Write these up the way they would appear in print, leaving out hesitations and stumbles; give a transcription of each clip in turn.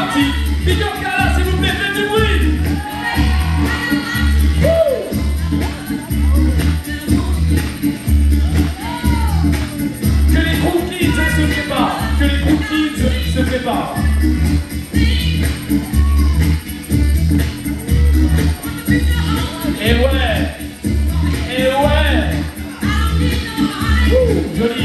parti. Big up Carla, s'il vous plaît, faites du bruit. Que les cookies se préparent. Que les cookies se préparent. Et ouais. Et ouais. Joli.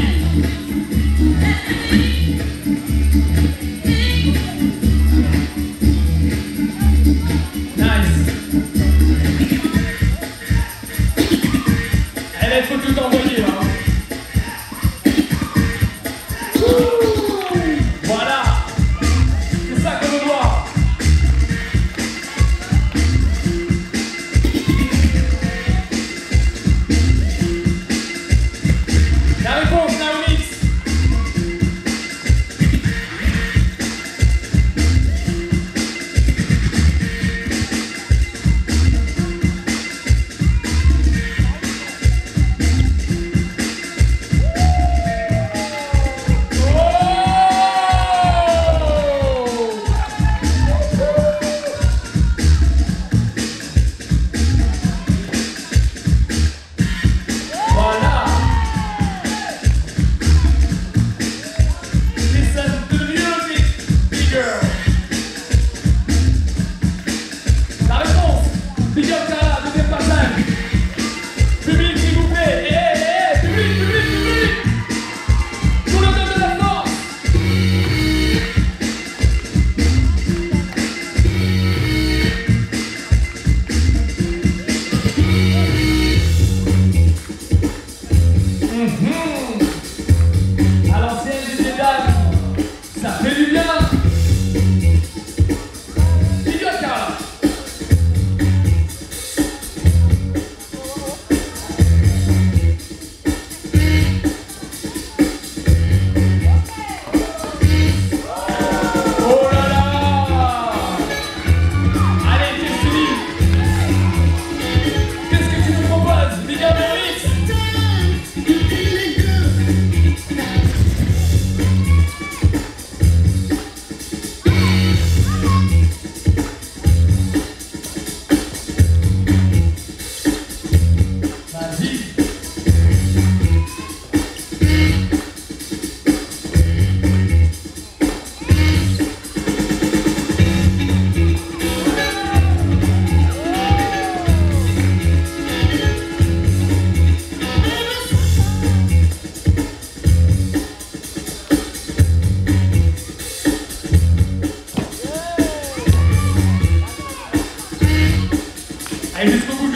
Il faut tout envoyer, hein. Voilà. C'est ça qu'on veut voir. La réponse, Naomi. À l'ancienne des dames, ça fait du bien. Big up Carla. Oh là là. Allez, Christine. Qu'est-ce que tu nous proposes? Big up Mix. Allez, jusqu'au bout.